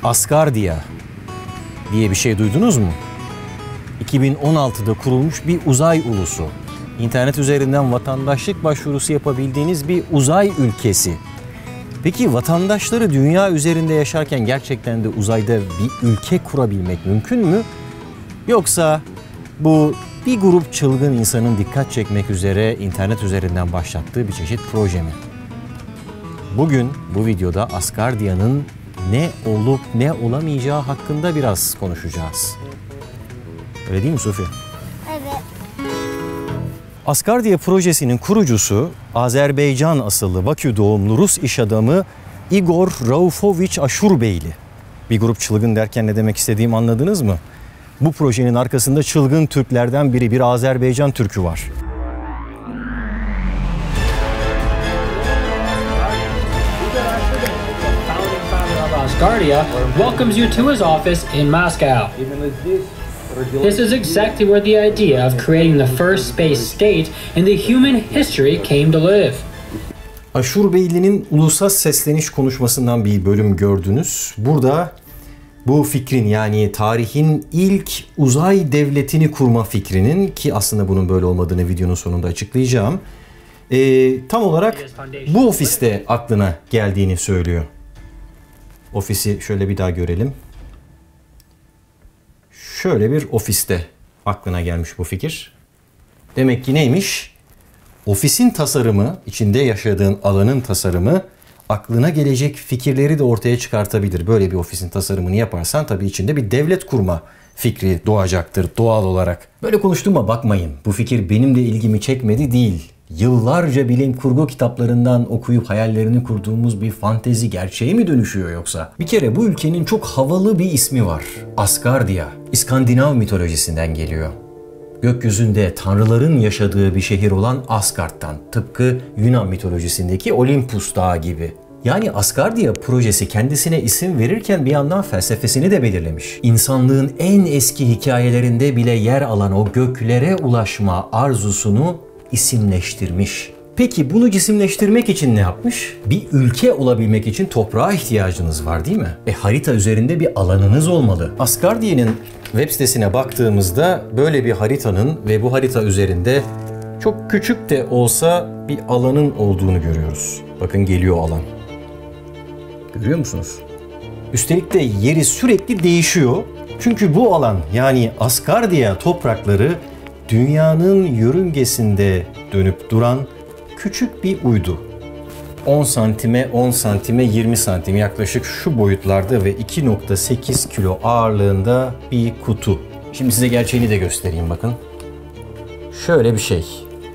Asgardia diye bir şey duydunuz mu? 2016'da kurulmuş bir uzay ulusu. İnternet üzerinden vatandaşlık başvurusu yapabildiğiniz bir uzay ülkesi. Peki vatandaşları dünya üzerinde yaşarken gerçekten de uzayda bir ülke kurabilmek mümkün mü? Yoksa bu bir grup çılgın insanın dikkat çekmek üzere internet üzerinden başlattığı bir çeşit proje mi? Bugün bu videoda Asgardia'nın ne olup ne olamayacağı hakkında biraz konuşacağız. Öyle değil mi Sofi? Evet. Asgardia projesinin kurucusu Azerbaycan asıllı Bakü doğumlu Rus iş adamı Igor Raufovich Ashurbeyli. Bir grup çılgın derken ne demek istediğimi anladınız mı? Bu projenin arkasında çılgın Türklerden biri, bir Azerbaycan Türk'ü var. Asgardia welcomes you to his office in Moscow. This is exactly where the idea of creating the first space state in the human history came to live. Ashurbeyli'nin ulusal sesleniş konuşmasından bir bölüm gördünüz. Burada bu fikrin, yani tarihin ilk uzay devletini kurma fikrinin, ki aslında bunun böyle olmadığını videonun sonunda açıklayacağım, tam olarak bu ofiste aklına geldiğini söylüyor. Ofisi şöyle bir daha görelim. Şöyle bir ofiste aklına gelmiş bu fikir. Demek ki neymiş? Ofisin tasarımı, içinde yaşadığın alanın tasarımı aklına gelecek fikirleri de ortaya çıkartabilir. Böyle bir ofisin tasarımını yaparsan tabii içinde bir devlet kurma fikri doğacaktır doğal olarak. Böyle konuştuğuma bakmayın. Bu fikir benim de ilgimi çekmedi değil. Yıllarca bilim kurgu kitaplarından okuyup hayallerini kurduğumuz bir fantezi gerçeğe mi dönüşüyor yoksa? Bir kere bu ülkenin çok havalı bir ismi var. Asgardia. İskandinav mitolojisinden geliyor. Gökyüzünde tanrıların yaşadığı bir şehir olan Asgard'dan, tıpkı Yunan mitolojisindeki Olympus Dağı gibi. Yani Asgardia projesi kendisine isim verirken bir yandan felsefesini de belirlemiş. İnsanlığın en eski hikayelerinde bile yer alan o göklere ulaşma arzusunu isimleştirmiş. Peki bunu cisimleştirmek için ne yapmış? Bir ülke olabilmek için toprağa ihtiyacınız var değil mi? Harita üzerinde bir alanınız olmalı. Asgardia'nın web sitesine baktığımızda böyle bir haritanın ve bu harita üzerinde çok küçük de olsa bir alanın olduğunu görüyoruz. Bakın geliyor alan. Görüyor musunuz? Üstelik de yeri sürekli değişiyor. Çünkü bu alan, yani Asgardia toprakları, dünyanın yörüngesinde dönüp duran küçük bir uydu. 10 santime 10 santime 20 santim, yaklaşık şu boyutlarda ve 2,8 kilo ağırlığında bir kutu. Şimdi size gerçeğini de göstereyim, bakın. Şöyle bir şey.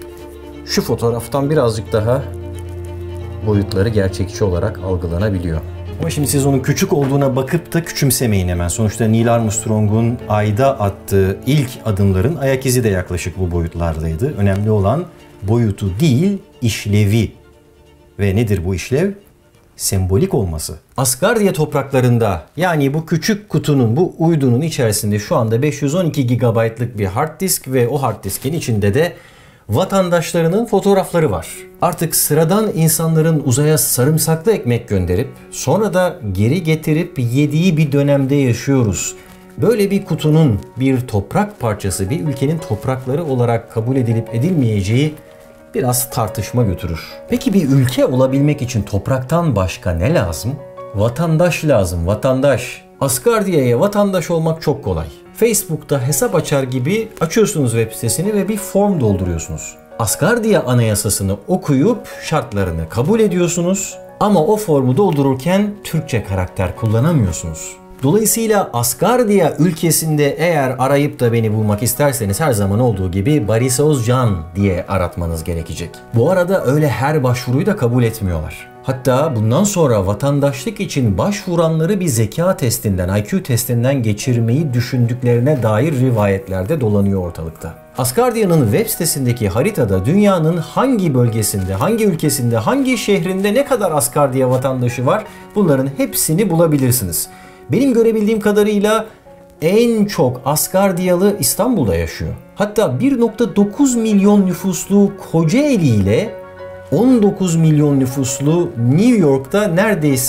Şu fotoğraftan birazcık daha boyutları gerçekçi olarak algılanabiliyor. Ama şimdi siz onun küçük olduğuna bakıp da küçümsemeyin hemen. Sonuçta Neil Armstrong'un Ay'da attığı ilk adımların ayak izi de yaklaşık bu boyutlardaydı. Önemli olan boyutu değil, işlevi. Ve nedir bu işlev? Sembolik olması. Asgardia topraklarında, yani bu küçük kutunun, bu uydunun içerisinde şu anda 512 GB'lık bir hard disk ve o hard diskin içinde de vatandaşlarının fotoğrafları var. Artık sıradan insanların uzaya sarımsaklı ekmek gönderip sonra da geri getirip yediği bir dönemde yaşıyoruz. Böyle bir kutunun bir toprak parçası, bir ülkenin toprakları olarak kabul edilip edilmeyeceği biraz tartışma götürür. Peki bir ülke olabilmek için topraktan başka ne lazım? Vatandaş lazım, vatandaş. Asgardia'ya vatandaş olmak çok kolay. Facebook'ta hesap açar gibi açıyorsunuz web sitesini ve bir form dolduruyorsunuz. Asgardia anayasasını okuyup şartlarını kabul ediyorsunuz ama o formu doldururken Türkçe karakter kullanamıyorsunuz. Dolayısıyla Asgardia ülkesinde eğer arayıp da beni bulmak isterseniz her zaman olduğu gibi Barış Özcan diye aratmanız gerekecek. Bu arada öyle her başvuruyu da kabul etmiyorlar. Hatta bundan sonra vatandaşlık için başvuranları bir zeka testinden, IQ testinden geçirmeyi düşündüklerine dair rivayetlerde dolanıyor ortalıkta. Asgardia'nın web sitesindeki haritada dünyanın hangi bölgesinde, hangi ülkesinde, hangi şehrinde ne kadar Asgardia vatandaşı var, bunların hepsini bulabilirsiniz. Benim görebildiğim kadarıyla en çok Asgardiyalı İstanbul'da yaşıyor. Hatta 1,9 milyon nüfuslu Kocaeli ile 19 milyon nüfuslu New York'ta neredeyse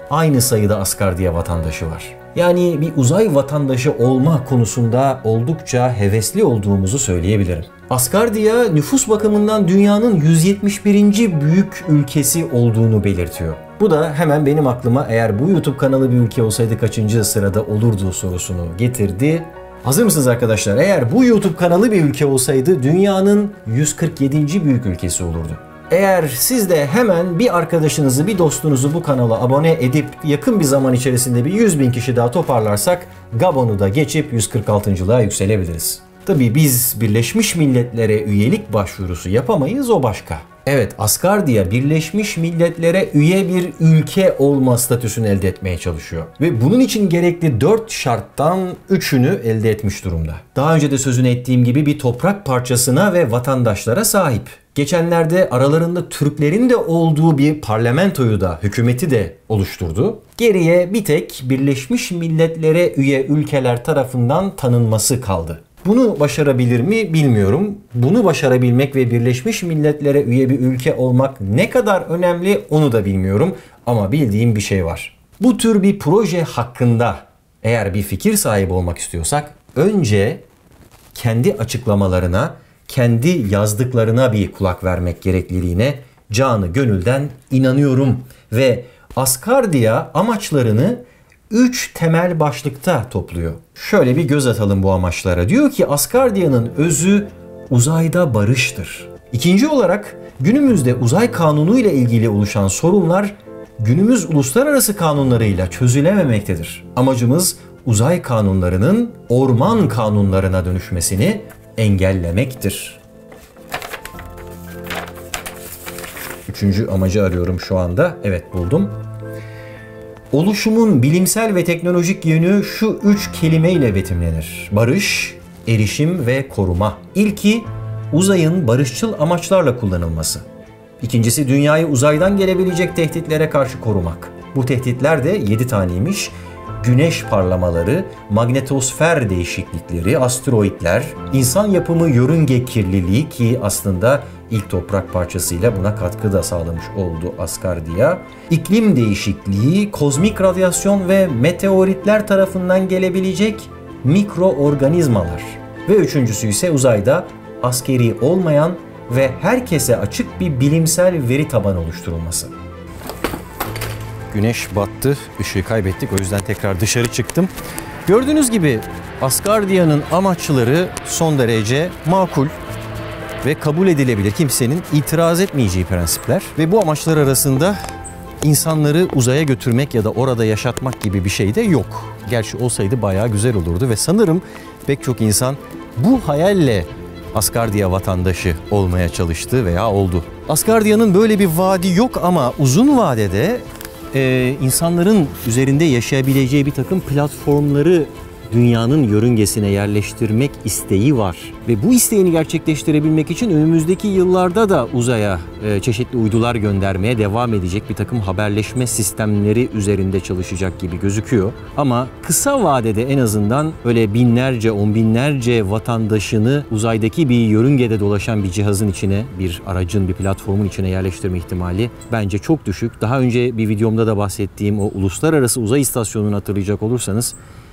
aynı sayıda Asgardia vatandaşı var. Yani bir uzay vatandaşı olma konusunda oldukça hevesli olduğumuzu söyleyebilirim. Asgardia nüfus bakımından dünyanın 171. büyük ülkesi olduğunu belirtiyor. Bu da hemen benim aklıma eğer bu YouTube kanalı bir ülke olsaydı kaçıncı sırada olurdu sorusunu getirdi. Hazır mısınız arkadaşlar? Eğer bu YouTube kanalı bir ülke olsaydı dünyanın 147. büyük ülkesi olurdu. Eğer siz de hemen bir arkadaşınızı, bir dostunuzu bu kanala abone edip yakın bir zaman içerisinde bir 100.000 kişi daha toparlarsak Gabon'u da geçip 146.'lığa yükselebiliriz. Tabii biz Birleşmiş Milletler'e üyelik başvurusu yapamayız, o başka. Evet, Asgardia Birleşmiş Milletler'e üye bir ülke olma statüsünü elde etmeye çalışıyor. Ve bunun için gerekli 4 şarttan 3'ünü elde etmiş durumda. Daha önce de sözünü ettiğim gibi bir toprak parçasına ve vatandaşlara sahip. Geçenlerde aralarında Türklerin de olduğu bir parlamentoyu da, hükümeti de oluşturdu. Geriye bir tek Birleşmiş Milletler'e üye ülkeler tarafından tanınması kaldı. Bunu başarabilir mi bilmiyorum. Bunu başarabilmek ve Birleşmiş Milletler'e üye bir ülke olmak ne kadar önemli onu da bilmiyorum. Ama bildiğim bir şey var. Bu tür bir proje hakkında eğer bir fikir sahibi olmak istiyorsak önce kendi açıklamalarına, kendi yazdıklarına bir kulak vermek gerekliliğine canı gönülden inanıyorum. Ve Asgardia amaçlarını 3 temel başlıkta topluyor. Şöyle bir göz atalım bu amaçlara. Diyor ki Asgardia'nın özü uzayda barıştır. İkinci olarak günümüzde uzay kanunu ile ilgili oluşan sorunlar günümüz uluslararası kanunlarıyla çözülememektedir. Amacımız uzay kanunlarının orman kanunlarına dönüşmesini engellemektir. Üçüncü amacı arıyorum şu anda. Evet, buldum. Oluşumun bilimsel ve teknolojik yönü şu 3 kelimeyle betimlenir. Barış, erişim ve koruma. İlki uzayın barışçıl amaçlarla kullanılması. İkincisi dünyayı uzaydan gelebilecek tehditlere karşı korumak. Bu tehditler de 7 taneymiş. Güneş parlamaları, magnetosfer değişiklikleri, asteroidler, insan yapımı yörünge kirliliği ki aslında ilk toprak parçasıyla buna katkı da sağlamış oldu Asgardia, iklim değişikliği, kozmik radyasyon ve meteoritler tarafından gelebilecek mikroorganizmalar. Ve üçüncüsü ise uzayda askeri olmayan ve herkese açık bir bilimsel veri tabanı oluşturulması. Güneş battı, ışığı kaybettik. O yüzden tekrar dışarı çıktım. Gördüğünüz gibi Asgardia'nın amaçları son derece makul ve kabul edilebilir. Kimsenin itiraz etmeyeceği prensipler. Ve bu amaçlar arasında insanları uzaya götürmek ya da orada yaşatmak gibi bir şey de yok. Gerçi olsaydı bayağı güzel olurdu ve sanırım pek çok insan bu hayalle Asgardia vatandaşı olmaya çalıştı veya oldu. Asgardia'nın böyle bir vaadi yok ama uzun vadede insanların üzerinde yaşayabileceği bir takım platformları dünyanın yörüngesine yerleştirmek isteği var. Ve bu isteğini gerçekleştirebilmek için önümüzdeki yıllarda da uzaya çeşitli uydular göndermeye devam edecek bir takım haberleşme sistemleri üzerinde çalışacak gibi gözüküyor. Ama kısa vadede en azından öyle binlerce, on binlerce vatandaşını uzaydaki bir yörüngede dolaşan bir cihazın içine, bir aracın, bir platformun içine yerleştirme ihtimali bence çok düşük. Daha önce bir videomda da bahsettiğim o uluslararası uzay istasyonunu hatırlayacak olursanız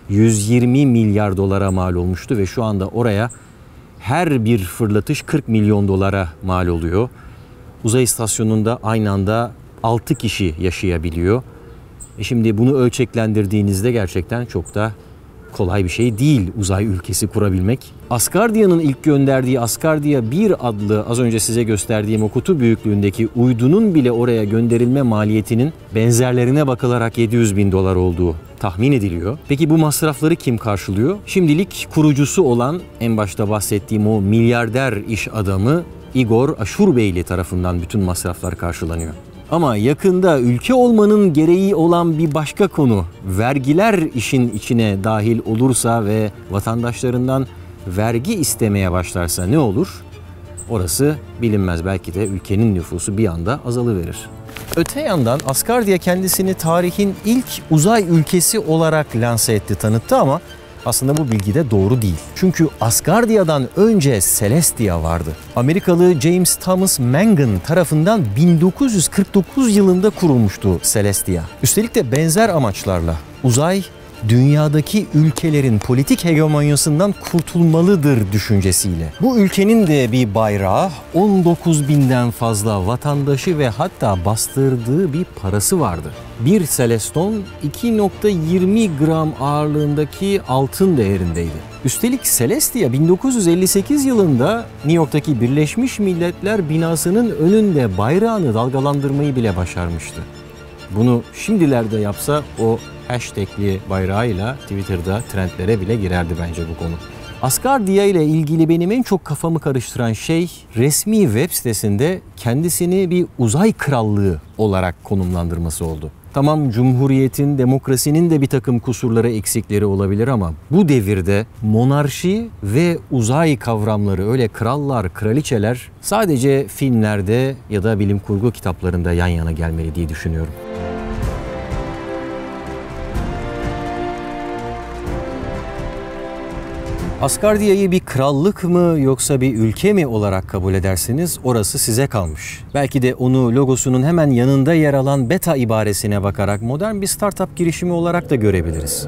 120 milyar dolara mal olmuştu ve şu anda oraya her bir fırlatış 40 milyon dolara mal oluyor. Uzay istasyonunda aynı anda 6 kişi yaşayabiliyor. Şimdi bunu ölçeklendirdiğinizde gerçekten çok da kolay bir şey değil uzay ülkesi kurabilmek. Asgardia'nın ilk gönderdiği Asgardia 1 adlı az önce size gösterdiğim o kutu büyüklüğündeki uydunun bile oraya gönderilme maliyetinin benzerlerine bakılarak 700 bin dolar olduğu tahmin ediliyor. Peki bu masrafları kim karşılıyor? Şimdilik kurucusu olan en başta bahsettiğim o milyarder iş adamı Igor Ashurbeili tarafından bütün masraflar karşılanıyor. Ama yakında ülke olmanın gereği olan bir başka konu, vergiler işin içine dahil olursa ve vatandaşlarından vergi istemeye başlarsa ne olur? Orası bilinmez. Belki de ülkenin nüfusu bir anda azalıverir. Öte yandan Asgardia kendisini tarihin ilk uzay ülkesi olarak lanse etti, tanıttı ama Aslında bu bilgi de doğru değil. Çünkü Asgardia'dan önce Celestia vardı. Amerikalı James Thomas Mangan tarafından 1949 yılında kurulmuştu Celestia. Üstelik de benzer amaçlarla uzay, dünyadaki ülkelerin politik hegemonyasından kurtulmalıdır düşüncesiyle. Bu ülkenin de bir bayrağı, 19.000'den fazla vatandaşı ve hatta bastırdığı bir parası vardı. Bir Celeston 2.20 gram ağırlığındaki altın değerindeydi. Üstelik Celestia 1958 yılında New York'taki Birleşmiş Milletler binasının önünde bayrağını dalgalandırmayı bile başarmıştı. Bunu şimdilerde yapsa o hashtagli bayrağıyla Twitter'da trendlere bile girerdi bence bu konu. Asgardia ile ilgili benim en çok kafamı karıştıran şey resmi web sitesinde kendisini bir uzay krallığı olarak konumlandırması oldu. Tamam, cumhuriyetin, demokrasinin de bir takım kusurları, eksikleri olabilir ama bu devirde monarşi ve uzay kavramları, öyle krallar, kraliçeler sadece filmlerde ya da bilim kurgu kitaplarında yan yana gelmeli diye düşünüyorum. Asgardia'yı bir krallık mı yoksa bir ülke mi olarak kabul edersiniz, orası size kalmış. Belki de onu logosunun hemen yanında yer alan beta ibaresine bakarak modern bir startup girişimi olarak da görebiliriz.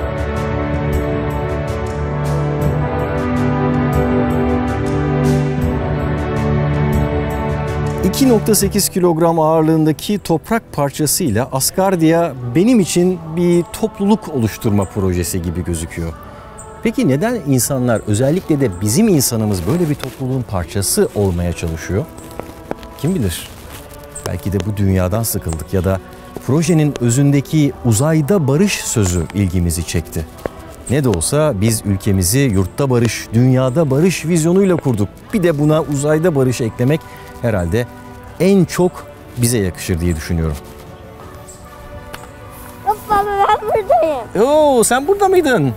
...2.8 kilogram ağırlığındaki toprak parçasıyla Asgardia benim için bir topluluk oluşturma projesi gibi gözüküyor. Peki neden insanlar, özellikle de bizim insanımız böyle bir topluluğun parçası olmaya çalışıyor? Kim bilir? Belki de bu dünyadan sıkıldık ya da projenin özündeki uzayda barış sözü ilgimizi çekti. Ne de olsa biz ülkemizi yurtta barış, dünyada barış vizyonuyla kurduk. Bir de buna uzayda barış eklemek herhalde en çok bize yakışır diye düşünüyorum. Baba, ben buradayım. Oo, sen burada mıydın?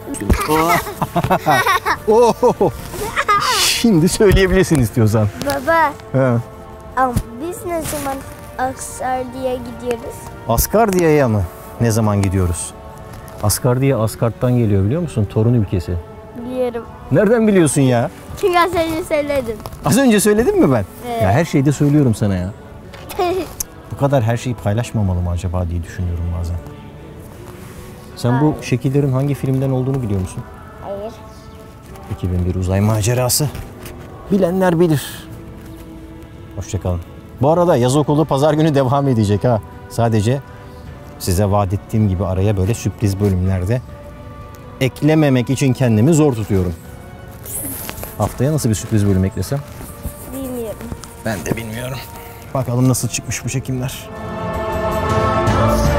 Şimdi söyleyebilirsin istiyorsan. Baba, He. biz ne zaman Asgardia'ya gidiyoruz? Asgardia'ya mı? Ne zaman gidiyoruz? Asgardia Asgard'dan geliyor, biliyor musun? Torun ülkesi. Biliyorum. Nereden biliyorsun ya? Çünkü az önce söyledim. Az önce söyledin mi ben? Evet. Ya her şeyde söylüyorum sana ya. Bu kadar her şeyi paylaşmamalı mı acaba diye düşünüyorum bazen. Sen bu şekillerin hangi filmden olduğunu biliyor musun? Hayır. 2001 Uzay Macerası. Bilenler bilir. Hoşçakalın. Bu arada yaz okulu pazar günü devam edecek ha. Sadece size vaat ettiğim gibi araya böyle sürpriz bölümlerde eklememek için kendimi zor tutuyorum. Haftaya nasıl bir sürpriz bölüm eklesem? Bilmiyorum. Ben de bilmiyorum. Bakalım nasıl çıkmış bu çekimler.